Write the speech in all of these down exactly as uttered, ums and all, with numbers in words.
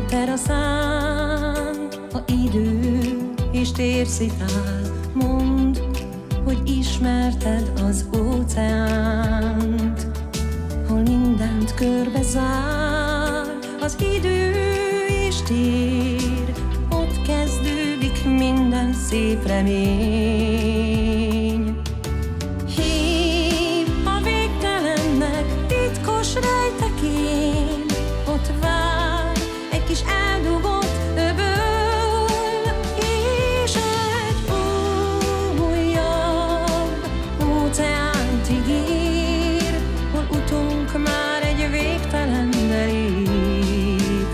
teraszán, a idő és tér szitál, mondd, hogy ismerted az óceánt, hol mindent körbezár az idő és tér, ott kezdődik minden szép remény. Hív a végtelennek titkos rejtekén, ott vár egy kis eldugott öböl, és egy újabb óceánt ígér, hol utunk már egy végtelenbe lép.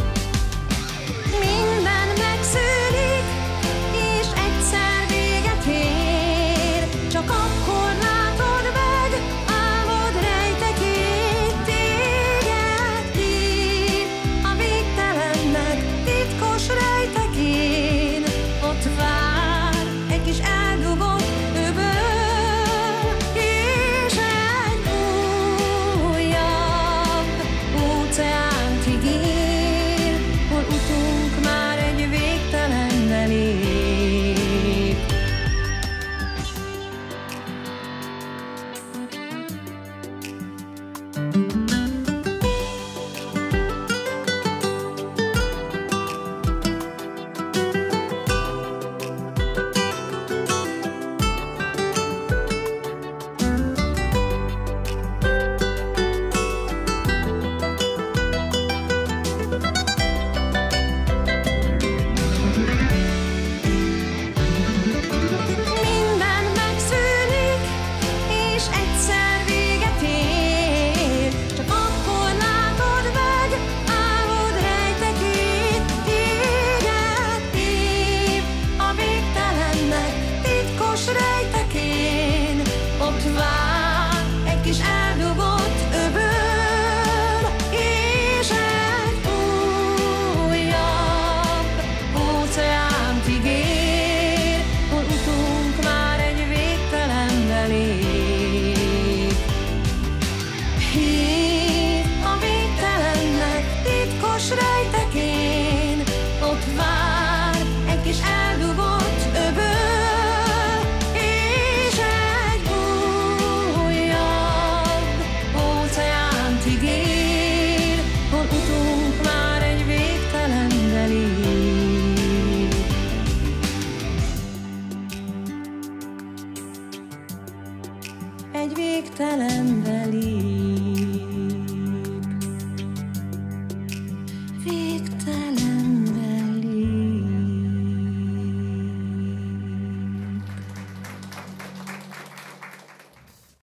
Minden megszűnik, és egyszer véget ér, csak akkor látod meg álmod rejtekét. Téged hív a végtelennek titkos rejtekén, ott vár egy kis eldugott öböl, és egy újabb óceánt ígér, hol utunk már egy végtelenbe lép. Minden megszűnik, és egyszer véget ér, csak akkor látod meg álmod rejtekét. Téged hív a végtelennek titkos rejtekén, ott vár egy kis eldugott öböl, és egy újabb óceánt ígér, hol utunk már egy végtelenbe lép. Hív a végtelennek titkos rejtekén, ott vár egy kis eldugott öböl, és egy újabb óceánt ígér, hol utunk már egy végtelenbe lép. Egy végtelenbe lép. Végtelen.